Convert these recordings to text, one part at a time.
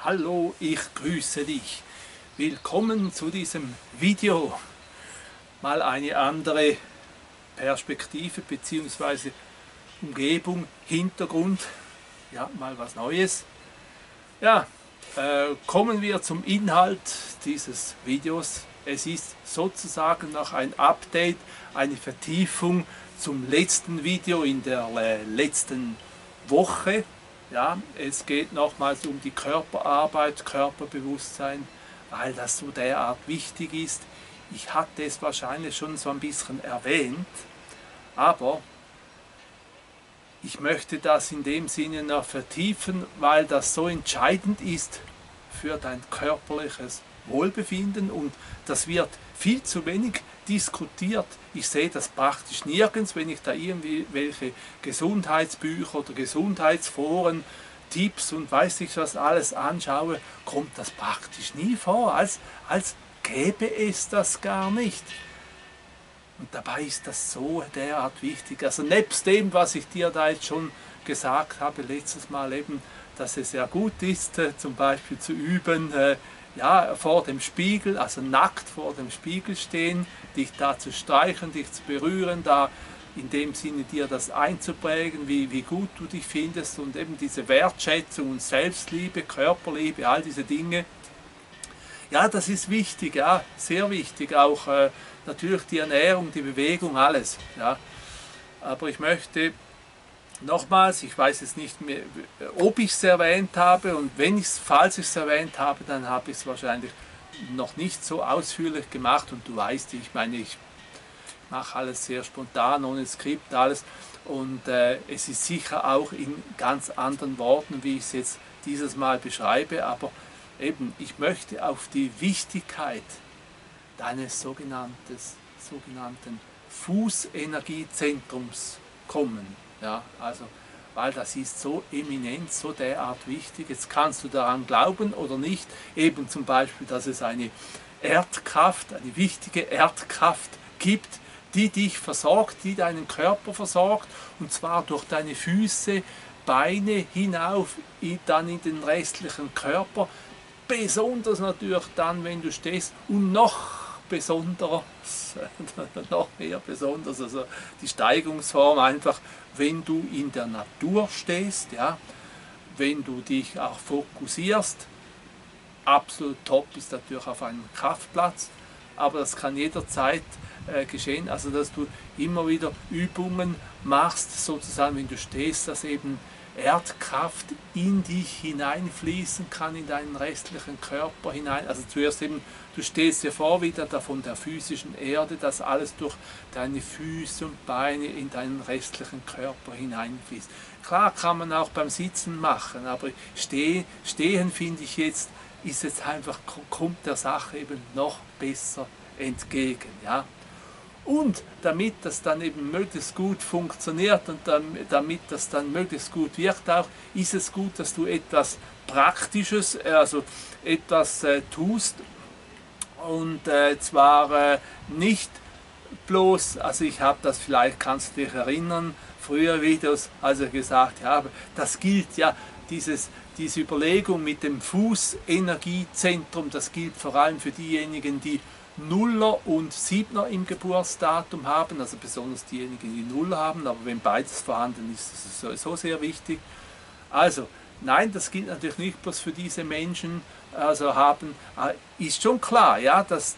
Hallo, ich grüße dich. Willkommen zu diesem Video. Mal eine andere Perspektive bzw. Umgebung, Hintergrund. Ja, mal was Neues. Ja, kommen wir zum Inhalt dieses Videos. Es ist sozusagen noch ein Update, eine Vertiefung zum letzten Video in der letzten Woche. Ja, es geht nochmals um die Körperarbeit, Körperbewusstsein, weil das so derart wichtig ist. Ich hatte es wahrscheinlich schon so ein bisschen erwähnt, aber ich möchte das in dem Sinne noch vertiefen, weil das so entscheidend ist für dein körperliches Wohlbefinden und das wird viel zu wenig diskutiert. Ich sehe das praktisch nirgends, wenn ich da irgendwie welche Gesundheitsbücher oder Gesundheitsforen, Tipps und weiß ich was alles anschaue, kommt das praktisch nie vor, als gäbe es das gar nicht. Und dabei ist das so derart wichtig. Also nebst dem, was ich dir da jetzt schon gesagt habe, letztes Mal eben, dass es sehr gut ist, zum Beispiel zu üben, ja, vor dem Spiegel, also nackt vor dem Spiegel stehen, dich da zu streichen, dich zu berühren, da in dem Sinne dir das einzuprägen, wie gut du dich findest und eben diese Wertschätzung und Selbstliebe, Körperliebe, all diese Dinge. Ja, das ist wichtig, ja, sehr wichtig, auch natürlich die Ernährung, die Bewegung, alles. Ja. Aber ich möchte nochmals, ich weiß jetzt nicht mehr, ob ich es erwähnt habe und falls ich es erwähnt habe, dann habe ich es wahrscheinlich noch nicht so ausführlich gemacht und du weißt, ich meine, ich mache alles sehr spontan, ohne Skript, alles und es ist sicher auch in ganz anderen Worten, wie ich es jetzt dieses Mal beschreibe, aber eben, ich möchte auf die Wichtigkeit deines sogenannten Fußenergiezentrums kommen. Ja, also, weil das ist so eminent, so derart wichtig. Jetzt kannst du daran glauben oder nicht. Eben zum Beispiel, dass es eine Erdkraft, eine wichtige Erdkraft gibt, die dich versorgt, die deinen Körper versorgt. Und zwar durch deine Füße, Beine hinauf, dann in den restlichen Körper. Besonders natürlich dann, wenn du stehst und noch besonders, noch mehr besonders, also die Steigungsform einfach, wenn du in der Natur stehst, ja, wenn du dich auch fokussierst, absolut top ist natürlich auf einem Kraftplatz, aber das kann jederzeit geschehen, also dass du immer wieder Übungen machst, sozusagen, wenn du stehst, dass eben Erdkraft in dich hineinfließen kann, in deinen restlichen Körper hinein. Also zuerst eben, du stehst dir vor wieder da von der physischen Erde, dass alles durch deine Füße und Beine in deinen restlichen Körper hineinfließt. Klar kann man auch beim Sitzen machen, aber stehen finde ich jetzt, ist jetzt einfach, kommt der Sache eben noch besser entgegen. Ja? Und damit das dann eben möglichst gut funktioniert und damit das dann möglichst gut wirkt auch, ist es gut, dass du etwas Praktisches, also etwas tust und zwar nicht bloß, also ich habe das, vielleicht kannst du dich erinnern, früher Videos, also gesagt, ja, aber das gilt ja, diese Überlegung mit dem Fußenergiezentrum, das gilt vor allem für diejenigen, die Nuller und Siebner im Geburtsdatum haben, also besonders diejenigen, die Null haben, aber wenn beides vorhanden ist, ist es sowieso sehr wichtig. Also, nein, das gilt natürlich nicht bloß für diese Menschen, also haben, ist schon klar, ja, das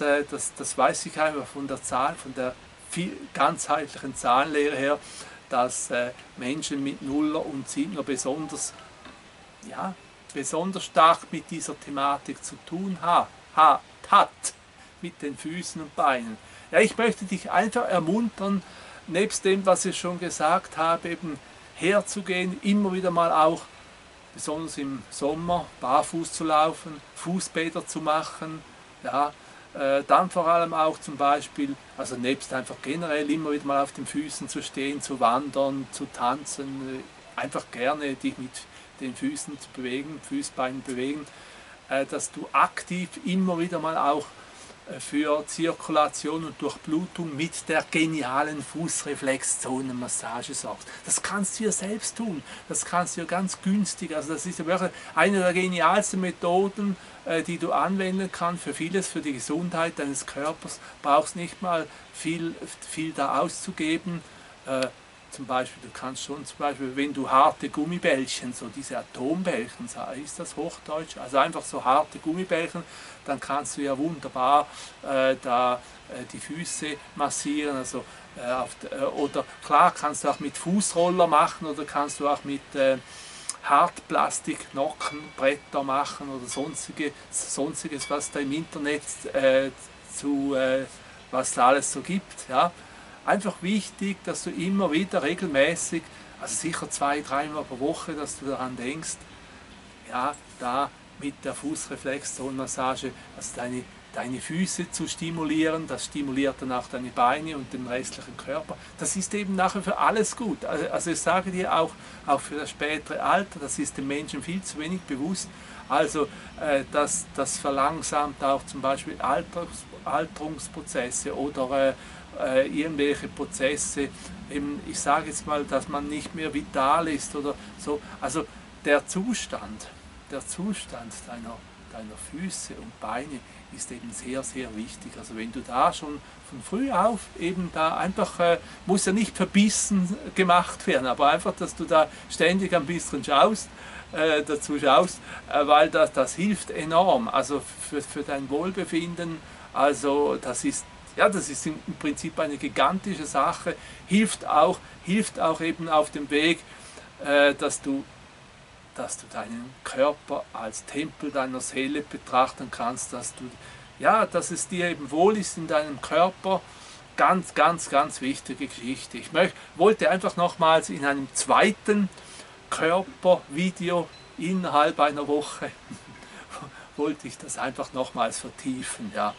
weiß ich einfach von der Zahl, von der ganzheitlichen Zahlenlehre her, dass Menschen mit Nuller und Siebner besonders stark mit dieser Thematik zu tun hat. Mit den Füßen und Beinen. Ja, ich möchte dich einfach ermuntern, nebst dem, was ich schon gesagt habe, eben herzugehen, immer wieder mal auch, besonders im Sommer, barfuß zu laufen, Fußbäder zu machen, ja, dann vor allem auch zum Beispiel, also nebst einfach generell immer wieder mal auf den Füßen zu stehen, zu wandern, zu tanzen, einfach gerne dich mit den Füßen zu bewegen, Fußbeinen bewegen, dass du aktiv immer wieder mal auch für Zirkulation und Durchblutung mit der genialen Fußreflexzonenmassage sorgst. Das kannst du ja selbst tun, das kannst du ja ganz günstig, also das ist ja wirklich eine der genialsten Methoden, die du anwenden kannst für vieles, für die Gesundheit deines Körpers, brauchst nicht mal viel da auszugeben. Zum Beispiel, du kannst schon, zum Beispiel, wenn du harte Gummibällchen, so diese Atombällchen, ist das Hochdeutsch, also einfach so harte Gummibällchen, dann kannst du ja wunderbar die Füße massieren, also, oder klar kannst du auch mit Fußroller machen oder kannst du auch mit Hartplastik-Nockenbretter machen oder sonstiges, was da im Internet was da alles so gibt. Ja. Einfach wichtig, dass du immer wieder regelmäßig, also sicher 2-3 Mal pro Woche, dass du daran denkst, ja, da mit der Fußreflexzonenmassage, also deine Füße zu stimulieren, das stimuliert dann auch deine Beine und den restlichen Körper. Das ist eben nachher für alles gut. Also ich sage dir auch für das spätere Alter, das ist den Menschen viel zu wenig bewusst. Also das verlangsamt auch zum Beispiel Alterungsprozesse oder irgendwelche Prozesse, eben, ich sage jetzt mal, dass man nicht mehr vital ist oder so. Also der Zustand deiner Füße und Beine ist eben sehr, sehr wichtig. Also wenn du da schon von früh auf eben da einfach, muss ja nicht verbissen gemacht werden, aber einfach, dass du da ständig ein bisschen dazu schaust, weil das hilft enorm, also für dein Wohlbefinden, also das ist im Prinzip eine gigantische Sache, hilft auch eben auf dem Weg, dass du deinen Körper als Tempel deiner Seele betrachten kannst, dass es dir eben wohl ist in deinem Körper. Ganz, ganz, ganz wichtige Geschichte. Ich wollte einfach nochmals in einem zweiten Körpervideo innerhalb einer Woche wollte ich das einfach nochmals vertiefen. Ja.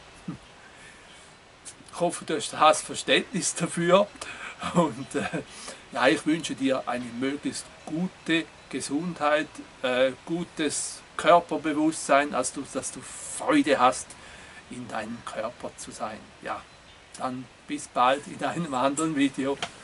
Ich hoffe, du hast Verständnis dafür und ich wünsche dir eine möglichst gute Gesundheit, gutes Körperbewusstsein, also dass du Freude hast, in deinem Körper zu sein. Ja, dann bis bald in einem anderen Video.